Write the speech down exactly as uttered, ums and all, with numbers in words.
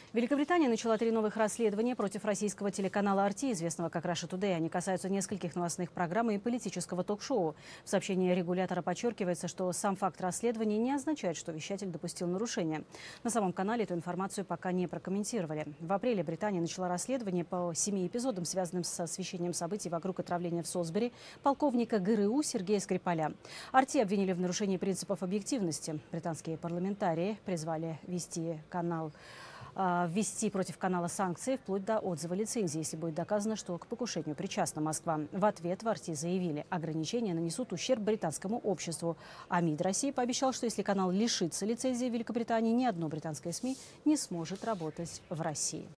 Великобритания начала три новых расследования против российского телеканала эр ти, известного как Russia Today. Они касаются нескольких новостных программ и политического ток-шоу. В сообщении регулятора подчеркивается, что сам факт расследования не означает, что вещатель допустил нарушение. На самом канале эту информацию пока не прокомментировали. В апреле Британия начала расследование по семи эпизодам, связанным с освещением событий вокруг отравления в Солсбери полковника гэ эр у Сергея Скрипаля. эр ти обвинили в нарушении принципов объективности. Британские парламентарии призвали вести канал ввести против канала санкции вплоть до отзыва лицензии, если будет доказано, что к покушению причастна Москва. В ответ в эр ти заявили, ограничения нанесут ущерб британскому обществу. А МИД России пообещал, что если канал лишится лицензии в Великобритании, ни одно британское СМИ не сможет работать в России.